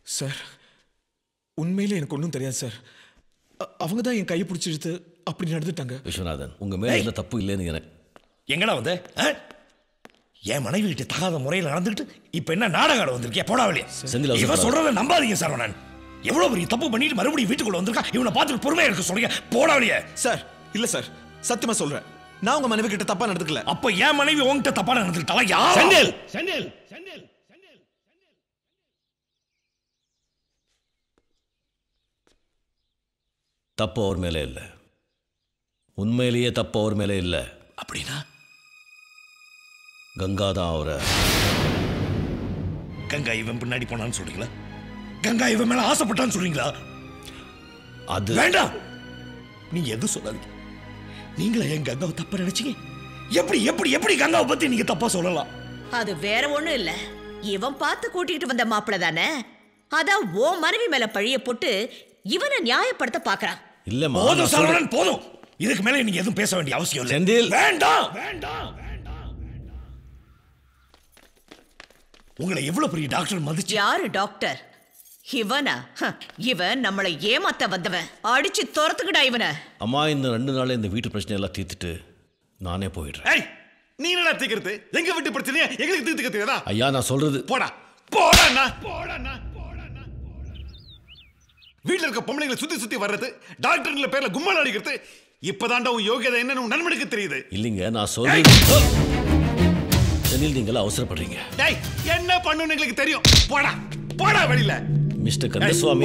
Sir உண்மையிலே எனக்கு ஒன்றும் தெரியாது சார். அவங்க தான் என் கையை பிடிச்சிடுத்து அப்படி நடந்துட்டாங்க. விஸ்வநாதன், உங்க மேல எந்த தப்பு இல்லைன்னு எனக்கு. எங்கடா வந்து என் மனைவி கிட்ட தகாத முறையில் நடந்துக்கிட்டு இப்ப என்ன நாடகம் வந்திருக்கியா? போடாவலே இவன் சொல்றத நம்பாதீங்க சார். நான் எவ்வளவு பெரிய தப்பு பண்ணிட்டு மறுபடியும் வீட்டுக்குள்ள வந்திருக்கா. இவனை பார்த்துட்டு பொறுமையா இருக்க சொல்றீங்க. போடாவலையே சார். இல்ல சார், சத்தியமா சொல்றேன், நான் உங்க மனைவி கிட்ட தப்பா நடந்துக்கல. அப்ப என் மனைவி உங்ககிட்ட தப்பா நடந்துக்கிட்டாளா? தப்பு அவர் மேலே இல்லை. உண்மையிலேயே தப்பு அவர் மேலே இல்லை. அப்படின்னா கங்கா தான் அவரை. கங்கா இவன் பின்னாடி போனான்னு சொல்றீங்களா? கங்கா இவன் மேல ஆசைப்பட்டான்னு சொல்றீங்களா? அது வேண்டாம், நீங்க எதுவும் சொல்லாதீங்க. நீங்களா என் கங்காவை தப்பா நினைச்சீங்க? எப்படி எப்படி எப்படி கங்காவை பத்தி நீங்க தப்பா சொல்லலாம்? அது வேற ஒண்ணும் இல்ல, இவன் பார்த்து கூட்டிட்டு வந்த மாப்பிள்ள தானே. அதான் ஓ மனைவி மேல பழிய போட்டு இவனை நியாயப்படுத்த பாக்குறான். இல்ல போதும் சரவணன், போதும். இதுக்கு மேல நீங்க எதுவும் பேச வேண்டிய அவசியம் இல்லை. செந்தில், வேண்டாம் வேண்டாம். உங்களை எவ்வளவு பெரிய டாக்டர் மதிச்சு. யாரு டாக்டர்? இவனா? இவன் நம்மளை ஏமாத்த வந்தவன். அடிச்சு துரத்துக்கிட்டா இவனை. அம்மா, இந்த 2 நாள் இந்த வீட்டு பிரச்சனை எல்லாம் தீர்த்துட்டு நானே போயிடுறேன். நீ என்ன தீர்க்கிறது? எங்க வீட்டு பிரச்சனையா எங்களுக்கு தீர்த்துக்க தெரியாதா? ஐயா, நான் சொல்றது போடா போடா போடா. வீட்டுல இருக்க பொம்பளைங்களை சுத்தி சுத்தி வர்றது, டாக்டர்ல பேர்ல கும்மாள் அடிக்கிறது, இப்பதான்டா உன் யோகியதை என்னன்னு உன் நண்பனுக்கு தெரியுது. இல்லைங்க, நான் சொல்றது. செந்தில், நீங்களா அவசரப்படுறீங்க. என்ன பண்ணுன்னு எங்களுக்கு தெரியும். போடா போடா வெளியில. மிஸ்டர் கந்தசுவாமி,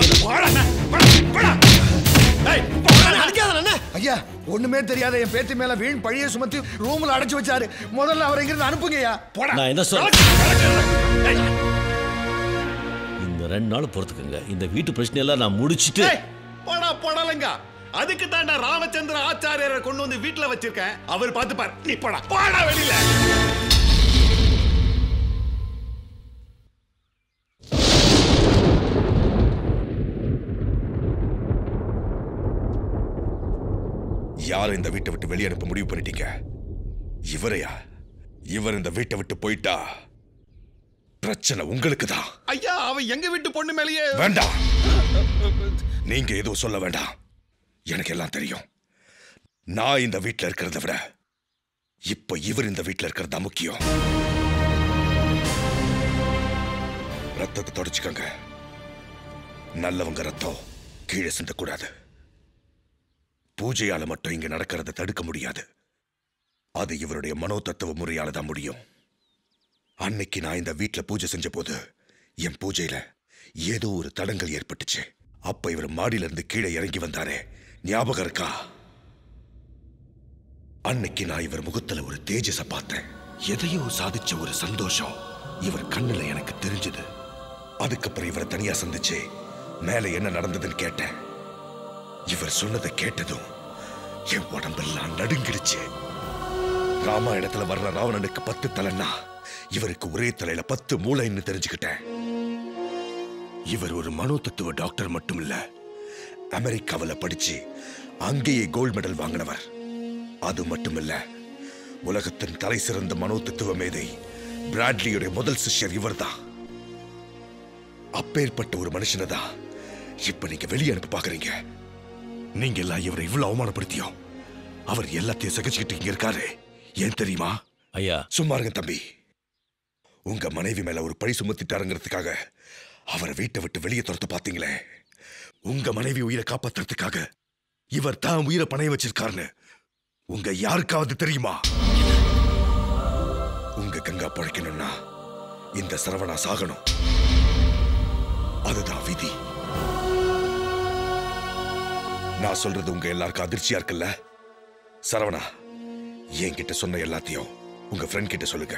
ஐயா, ஒண்ணுமே தெரியாத என் பேத்தி மேல வீண் பழிய சுமத்தி ரூம்ல அடைச்சு வச்சாரு. முதல்ல அவரை இங்கிருந்து அனுப்புங்கய்யா. நான் என்ன சொல்றேன், இந்த 2 நாள் பொறுத்துக்குங்க. இந்த வீட்டு பிரச்சனையெல்லாம் நான் முடிச்சிட்டு. போடா போடலங்க. அதுக்கு தாண்டா ராமச்சந்திர ஆச்சாரியரை கொண்டு வந்து வீட்டுல வச்சிருக்கேன். அவர் பார்த்துப்பார். நீ போடா போடா வெளியில. யாரும் இந்த வீட்டை விட்டு வெளியே அனுப்ப முடிவு பண்ணிட்டீங்க? இவரையா? இவர் இந்த வீட்டை விட்டு போயிட்டா பிரச்சனை உங்களுக்கு தான். ஐயா, அவன் எங்க வீட்டு பொண்ணு மேலேயே. வேண்டாம், நீங்க எதுவும் சொல்ல வேண்டாம். எனக்கு எல்லாம் தெரியும். நான் இந்த வீட்டில் இருக்கிறத விட இப்ப இவர் இந்த வீட்டில் இருக்கிறது தான் முக்கியம். ரத்தத்தை தொடச்சுக்கங்க. நல்லவங்க ரத்தம் கீழே சிந்தக்கூடாது. பூஜையால மட்டும் இங்க நடக்கிறத தடுக்க முடியாது. அது இவருடைய மனோ தத்துவ முறையால தான் முடியும். அன்னைக்கு நான் இந்த வீட்டுல பூஜை செஞ்ச போது என் பூஜையில ஏதோ ஒரு தடங்கல் ஏற்பட்டுச்சு. அப்ப இவர் மாடியில இருந்து கீழே இறங்கி வந்தாரே, ஞாபகம் இருக்கா? அன்னைக்கு நான் இவர் முகத்துல ஒரு தேஜஸ பார்த்தேன். எதையோ சாதிச்ச ஒரு சந்தோஷம் இவர் கண்ணுல எனக்கு தெரிஞ்சது. அதுக்கப்புறம் இவரை தனியா சந்திச்சு மேல என்ன நடந்ததுன்னு கேட்டேன். இவர் சொன்னதை கேட்டதும் என் உடம்பெல்லாம் நடுங்கிடுச்சு. ராமாயணத்துல வர்ற ராவணனுக்கு 10 தலைன்னா இவருக்கு ஒரே தலையில 10 மூளைன்னு தெரிஞ்சுக்கிட்டேன். இவர் ஒரு மனோ தத்துவ டாக்டர் மட்டும் இல்ல, அமெரிக்காவில் படிச்சு அங்கேயே கோல்டு மெடல் வாங்கினவர். அது மட்டும் இல்ல, உலகத்தின் தலை சிறந்த மனோ தத்துவ மேதை பிராட்லியுடைய முதல் சிஷ்யர் இவர்தான். அப்பேற்பட்ட ஒரு மனுஷனை தான் இப்ப நீங்க வெளியே அனுப்ப பாக்குறீங்க. நீங்க எல்லாம் இவரை இவ்வளவு அவமானப்படுத்தியோ அவர் எல்லாத்தையும் சகிச்சுக்கிட்டு இங்க இருக்காரு. ஏன் தெரியுமா? ஐயா, சும்மா இருங்க தம்பி. உங்க மனைவி மேல ஒரு பழி சுமத்திட்டாருங்கிறதுக்காக அவரை வீட்டை விட்டு வெளியே துரத்த பாத்தீங்களே, உங்க மனைவி உயிரை காப்பாத்துறதுக்காக இவர் தான் உயிரை பணைய வச்சிருக்காருன்னு உங்க யாருக்காவது தெரியுமா? உங்க கங்கா பழைக்கணும்னா இந்த சரவணா சாகணும். அதுதான் விதி. நான் சொல்றது உங்க எல்லாருக்கும் அதிர்ச்சியா இருக்குல்ல? சரவணா, என்கிட்ட சொன்ன எல்லாத்தையும் உங்க ஃப்ரெண்ட் கிட்ட சொல்லுங்க.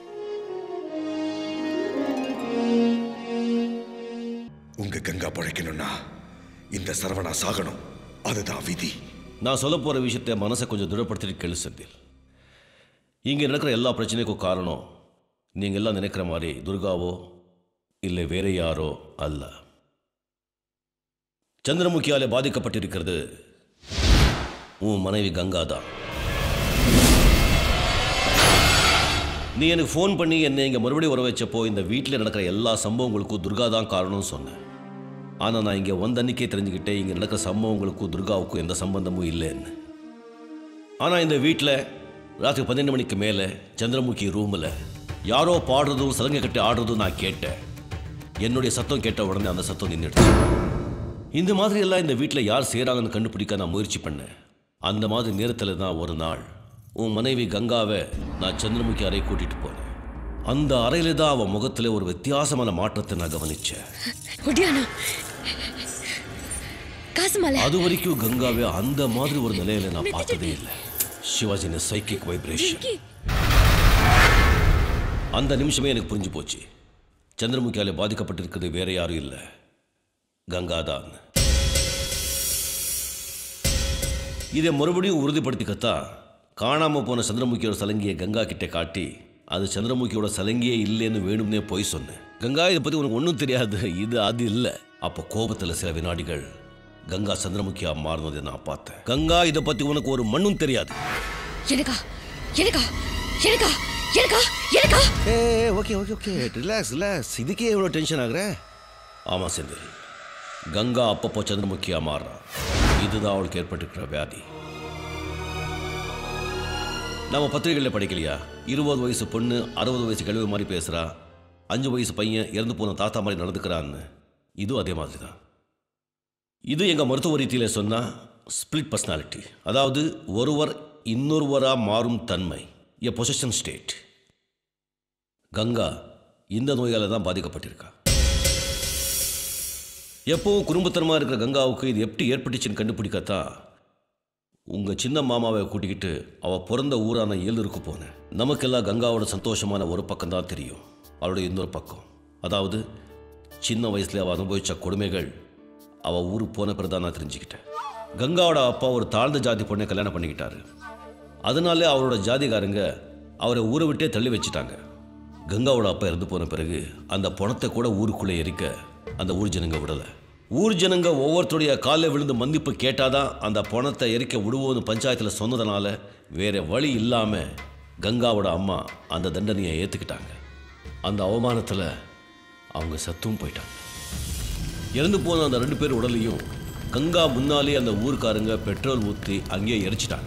உங்க கங்கா பழைக்கணும்னா இந்த சரவணா சாகணும். அதுதான் விதி. நான் சொல்ல போற விஷயத்தை மனசை கொஞ்சம் திடப்படுத்திட்டு கேளு செந்தில். இங்க நடக்கிற எல்லா பிரச்சனைக்கும் காரணம் நீங்க எல்லாம் நினைக்கிற மாதிரி துர்காவோ இல்லை வேற யாரோ அல்ல. சந்திரமுகியாலே பாதிக்கப்பட்டிருக்கிறது உன் மனைவி கங்கா தான். நீ எனக்கு ஃபோன் பண்ணி என்னை இங்கே மறுபடியும் வர வச்சப்போ இந்த வீட்டில் நடக்கிற எல்லா சம்பவங்களுக்கும் துர்கா தான் காரணம்னு சொன்னேன். ஆனால் நான் இங்கே வந்தன்னைக்கே தெரிஞ்சுக்கிட்டேன் இங்கே நடக்கிற சம்பவங்களுக்கும் துர்காவுக்கும் எந்த சம்பந்தமும் இல்லைன்னு. ஆனால் இந்த வீட்டில் ராத்திரி 12 மணிக்கு மேலே சந்திரமுகி ரூமில் யாரோ பாடுறதும் சலங்கை கட்டி ஆடுறதும் நான் கேட்டேன். என்னுடைய சத்தம் கேட்ட உடனே அந்த சத்தம் நின்றுடுச்சு. இந்த மாதிரி எல்லாம் இந்த வீட்டில் யார் செய்கிறாங்கன்னு கண்டுபிடிக்க நான் முயற்சி பண்ணேன். அந்த மாதிரி நேரத்தில் தான் ஒரு நாள் உன் மனைவி கங்காவை நான் சந்திரமுகி அறை கூட்டிகிட்டு போனேன். அந்த அறையில் தான் அவன் முகத்தில் ஒரு வித்தியாசமான மாற்றத்தை நான் கவனித்தேன். அது வரைக்கும் கங்காவை அந்த மாதிரி ஒரு நிலையில நான் பார்த்ததே இல்லை. சிவாஜின சைக்கிக் வைப்ரேஷன். அந்த நிமிஷமே எனக்கு புரிஞ்சு போச்சு, சந்திரமுகியால் பாதிக்கப்பட்டிருக்கிறது வேற யாரும் இல்லை, கங்கா தான். இதை மறுபடியும் உறுதிப்படுத்திக்கத்தான் காணாமல் போன சந்திரமுகியோட சலங்கியை கங்கா கிட்டே காட்டி அது சந்திரமுகியோட சலங்கியே இல்லைன்னு வேணும்னே போய் சொன்னேன். கங்கா இதை பற்றி உனக்கு ஒன்றும் தெரியாது, இது அது இல்லை. அப்போ கோபத்தில் சில வினாடிகள் கங்கா சந்திரமுகியா மாறினதை நான் பார்த்தேன். கங்கா இதை பற்றி உனக்கு ஒரு மண்ணும் தெரியாது. Okay okay okay, relax relax. இதுக்கே எவ்வளோ டென்ஷன் ஆகுற? ஆமாம் செந்தில், கங்கா அப்பப்போ சந்திரமுகியா மாறுறான். இதுதான் அவளுக்கு ஏற்பட்டிருக்கிற வியாதி. நம்ம பத்திரிகைகளில் படிக்கலையா, 20 வயசு பொண்ணு 60 வயசு கழிவு மாதிரி பேசுகிறா, 5 வயசு பையன் இறந்து போன தாத்தா மாதிரி நடந்துக்கிறான்னு. இதுவும் அதே மாதிரி தான். இது எங்கள் மருத்துவ ரீதியில் சொன்னால் ஸ்பிளிட் பர்சனாலிட்டி, அதாவது ஒருவர் இன்னொருவராக மாறும் தன்மை, எ பொசஷன் ஸ்டேட். கங்கா இந்த நோயால் தான் பாதிக்கப்பட்டிருக்கா. எப்போவும் குடும்பத்தனமாக இருக்கிற கங்காவுக்கு இது எப்படி ஏற்பட்டுச்சுன்னு கண்டுபிடிக்கத்தான் உங்கள் சின்ன மாமாவை கூட்டிக்கிட்டு அவள் பிறந்த ஊரான ஏலூருக்கு போனேன். நமக்கெல்லாம் கங்காவோட சந்தோஷமான ஒரு பக்கம் தான் தெரியும், அவளுடைய இன்னொரு பக்கம், அதாவது சின்ன வயசுல அவள் அனுபவித்த கொடுமைகள் அவள் ஊருக்கு போன பிறகு தான் நான் தெரிஞ்சுக்கிட்டேன். கங்காவோட அப்பா ஒரு தாழ்ந்த ஜாதி பொண்ணை கல்யாணம் பண்ணிக்கிட்டாரு. அதனாலே அவரோட ஜாதிகாரங்க அவரை ஊரை விட்டே தள்ளி வச்சுட்டாங்க. கங்காவோட அப்பா இறந்து போன பிறகு அந்த பணத்தை கூட ஊருக்குள்ளே எரிக்க அந்த ஊர் ஜனங்க விடலை. ஊர் ஜனங்க ஒவ்வொருத்தருடைய காலில் விழுந்து மன்னிப்பு கேட்டாதான் அந்த பணத்தை எரிக்க விடுவோன்னு பஞ்சாயத்தில் சொன்னதுனால வேற வழி இல்லாமல் கங்காவோட அம்மா அந்த தண்டனையை ஏற்றுக்கிட்டாங்க. அந்த அவமானத்தில் அவங்க சத்தும் போயிட்டாங்க. இறந்து போன அந்த 2 பேர் உடலையும் கங்கா முன்னாலே அந்த ஊருக்காரங்க பெட்ரோல் ஊற்றி அங்கேயே எரிச்சிட்டாங்க.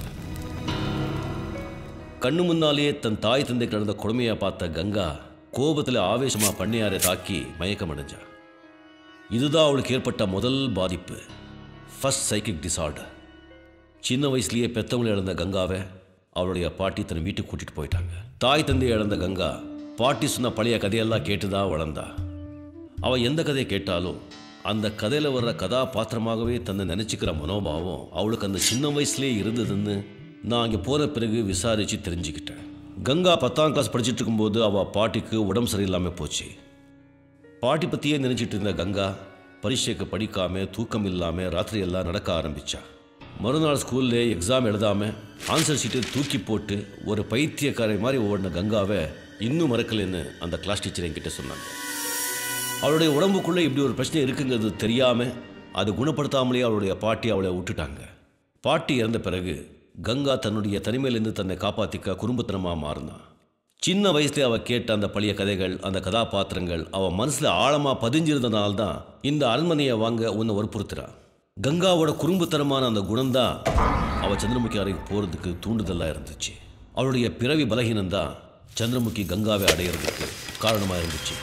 கண்ணு முன்னாலேயே தன் தாய் தந்தை கிடந்த கொடுமையை பார்த்த கங்கா கோபத்தில் ஆவேசமாக பண்ணையாரை தாக்கி மயக்கம் அடைஞ்சா. இதுதான் அவளுக்கு ஏற்பட்ட முதல் பாதிப்பு, ஃபர்ஸ்ட் சைக்கிக் டிசார்டர். சின்ன வயசுலேயே பெற்றவங்களை இழந்த கங்காவை அவளுடைய பாட்டி தன் வீட்டுக்கு கூட்டிகிட்டு போயிட்டாங்க. தாய் தந்தையை இழந்த கங்கா பாட்டி சொன்ன பழைய கதையெல்லாம் கேட்டு தான் வளர்ந்தா. அவள் எந்த கதையை கேட்டாலும் அந்த கதையில் வர்ற கதாபாத்திரமாகவே தன்னை நினச்சிக்கிற மனோபாவம் அவளுக்கு அந்த சின்ன வயசுலேயே இருந்ததுன்னு நான் அங்கே போன பிறகு விசாரித்து தெரிஞ்சுக்கிட்டேன். கங்கா 10ஆம் கிளாஸ் படிச்சுட்டு இருக்கும்போது அவள் பாட்டிக்கு உடம்பு சரியில்லாமல் போச்சு. பாட்டி பற்றியே நினச்சிட்டு இருந்த கங்கா பரீட்சைக்கு படிக்காமல் தூக்கம் இல்லாமல் ராத்திரி எல்லாம் நடக்க ஆரம்பித்தா. மறுநாள் ஸ்கூல்லே எக்ஸாம் எழுதாமல் ஆன்சர் ஷீட்டை தூக்கி போட்டு ஒரு பைத்தியக்காரை மாதிரி ஓடின கங்காவை இன்னும் மறக்கலைன்னு அந்த கிளாஸ் டீச்சர் என்கிட்ட சொன்னாங்க. அவளுடைய உடம்புக்குள்ளே இப்படி ஒரு பிரச்சனை இருக்குங்கிறது தெரியாமல் அது குணப்படுத்தாமலே அவளுடைய பாட்டி அவளை விட்டுட்டாங்க. பாட்டி இறந்த பிறகு கங்கா தன்னுடைய தனிமையிலேருந்து தன்னை காப்பாற்றிக்க குறும்புத்தனமாக மாறினான். சின்ன வயசுலேயே அவள் கேட்ட அந்த பழைய கதைகள், அந்த கதாபாத்திரங்கள் அவள் மனசில் ஆழமாக பதிஞ்சிருந்தனால்தான் இந்த அரண்மனையை வாங்க உன்னை வற்புறுத்துறான். கங்காவோட குறும்புத்தனமான அந்த குணம்தான் அவள் சந்திரமுகி அறைக்கு போகிறதுக்கு தூண்டுதலாக இருந்துச்சு. அவளுடைய பிறவி பலகீனம்தான் சந்திரமுகி கங்காவை அடையிறதுக்கு காரணமாக இருந்துச்சு.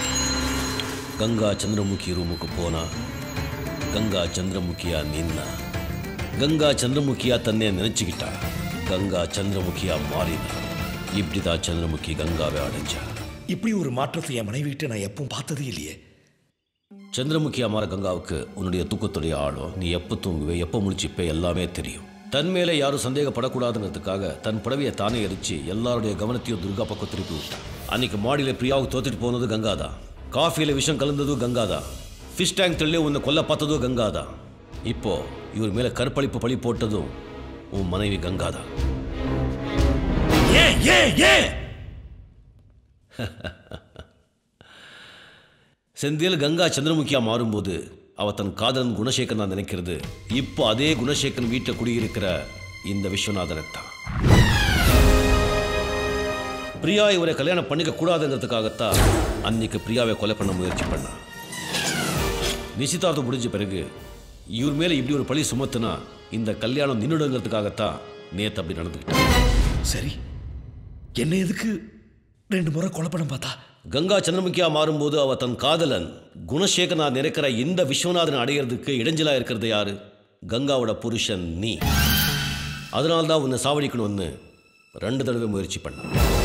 கங்கா சந்திரமுகி ரூமுக்கு போனா, கங்கா சந்திரமுகியா நின்னா, கங்கா சந்திரமுகியா தன்னை நினைச்சுக்கிட்டா, கங்கா சந்திரமுகியா மாறினா. இப்படிதான் சந்திரமுகி கங்காவை அடைஞ்சா. இப்படி ஒரு மாற்றத்தை என் மனைவிட்டு நான் எப்பவும் பார்த்ததே இல்லையே. சந்திரமுகி அம்மார கங்காவுக்கு உன்னுடைய தூக்கத்துடைய ஆழம், நீ எப்போ தூங்குவே, எப்போ முடிச்சுப்பே எல்லாமே தெரியும். தன் மேலே யாரும் சந்தேகப்படக்கூடாதுங்கிறதுக்காக தன் புடவையை தானே எரிச்சு எல்லாருடைய கவனத்தையும் துர்கா பக்கம் திருப்பி விட்டான். அன்னைக்கு மாடியில் பிரியாவுக்கு தோத்துட்டு போனது கங்காதான். காஃபியில் விஷம் கலந்ததும் கங்காதான். ஃபிஷ் டேங்க் தள்ளி உன்னை கொல்ல பார்த்ததும் கங்காதான். இப்போ இவர் மேலே கற்பழிப்பு பழி போட்டதும் உன் மனைவி கங்காதான். செந்தில் கங்கா சந்திரமுகியா மாறும்போது அவ தன் காதலன் குணசேகரன் நான் நினைக்கிறது இப்போ அதே குணசேகரன் வீட்டில் குடியிருக்கிற இந்த விஸ்வநாதனை தான். பிரியா இவரை கல்யாணம் பண்ணிக்க கூடாதுங்கிறதுக்காகத்தான் அன்னைக்கு பிரியாவை கொலை பண்ண முயற்சி பண்ணான். நிச்சயதார்த்தம் முடிஞ்ச பிறகு இவர் மேலே இப்படி ஒரு பழி சுமத்துனா இந்த கல்யாணம் நின்றுடுங்கிறதுக்காகத்தான் நேற்று அப்படி நடந்துக்கிட்டேன். சரி, என்ன எதுக்கு 2 முறை கொலை பண்ண பார்த்தா? கங்கா சந்திரமுகியா மாறும்போது அவ தன் காதலன் குணசேகரனா நினைக்கிற இந்த விஸ்வநாதன் அடையிறதுக்கு இடைஞ்சலா இருக்கிறது யாரு? கங்காவோட புருஷன் நீ. அதனால்தான் உன்னை சாவடிக்கணும்னு 2 தடவை முயற்சி பண்ண.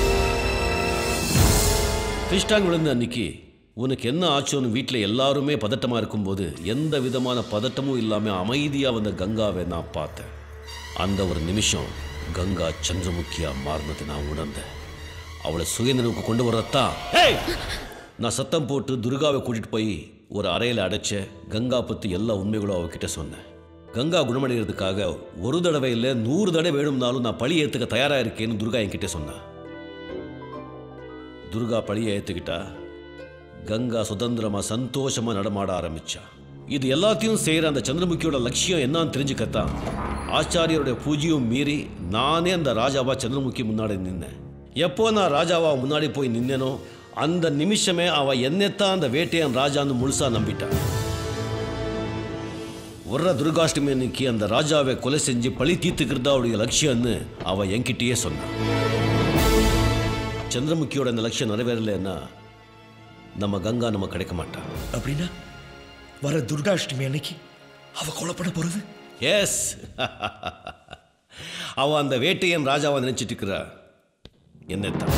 கிறிஸ்டாங் விழுந்த அன்னைக்கு உனக்கு என்ன ஆச்சோன்னு வீட்டில் எல்லாருமே பதட்டமா இருக்கும்போது எந்த விதமான பதட்டமும் இல்லாமல் அமைதியாக வந்த கங்காவை நான் பார்த்தேன். அந்த ஒரு நிமிஷம் கங்கா சந்திரமுகியா மாறினது நான் உணர்ந்தேன். அவளை சுயநினைவுக்கு கொண்டு வரத்தான் நான் சத்தம் போட்டு துர்காவை கூட்டிட்டு போய் ஒரு அறையில் அடைச்ச கங்கா பற்றி எல்லா உண்மைகளும் அவகிட்ட சொன்னேன். கங்கா குணமடைகிறதுக்காக 1 தடவை இல்லை 100 தடவை வேணும்னாலும் நான் பழி ஏற்றுக்க தயாராக இருக்கேன்னு துர்கா என்கிட்ட சொன்னான். துர்கா பழியை ஏற்றுக்கிட்டா கங்கா சுதந்திரமாக சந்தோஷமாக நடமாட ஆரம்பிச்சா. இது எல்லாத்தையும் செய்கிற அந்த சந்திரமுகியோட லட்சியம் என்னன்னு தெரிஞ்சுக்கத்தான் ஆச்சாரியருடைய பூஜையும் மீறி நானே அந்த ராஜாவா சந்திரமுகி முன்னாடி நின்னேன். எப்போ நான் ராஜாவா முன்னாடி போய் நின்னேனோ அந்த நிமிஷமே அவ என்னத்தான் அந்த வேட்டையன் ராஜான்னு முழுசா நம்பிட்டான். வர்ற துர்காஷ்டமி அன்னைக்கு அந்த ராஜாவை கொலை செஞ்சு பழி தீர்த்துக்கிறதா அவருடைய லட்சியம்னு அவ என்கிட்டயே சொன்னான். சந்திரமுகியோட அந்த லட்சியம் நிறைவேறலைன்னா நம்ம கங்கா நம்ம கிடைக்க மாட்டான். அப்படின்னா வர துர்காஷ்டமி அன்னைக்கு அவ கொலை பண்ண போறது? எஸ், அவ அந்த வேட்டையன் ராஜாவை நினைச்சிட்டு இருக்கிறா என்னத்தான்.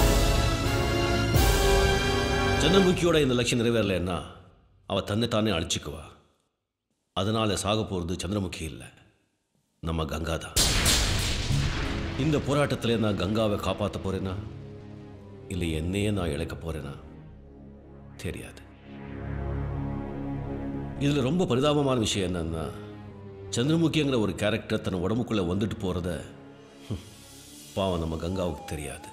சந்திரமுகியோட இந்த லட்சியம் நிறைவேறலைன்னா அவ தன்னைத்தானே அழிச்சுக்குவா. அதனால சாக போறது சந்திரமுகி இல்லை, நம்ம கங்கா தான். இந்த போராட்டத்தில் நான் கங்காவை காப்பாற்ற போறேனா இல்லை என்னையே நான் இழக்க போறேனா தெரியாது. இதில் ரொம்ப பரிதாபமான விஷயம் என்னன்னா சந்திரமுகிங்கிற ஒரு கேரக்டர் தன் உடம்புக்குள்ளே வந்துட்டு போகிறத பாவம் நம்ம கங்காவுக்கு தெரியாது.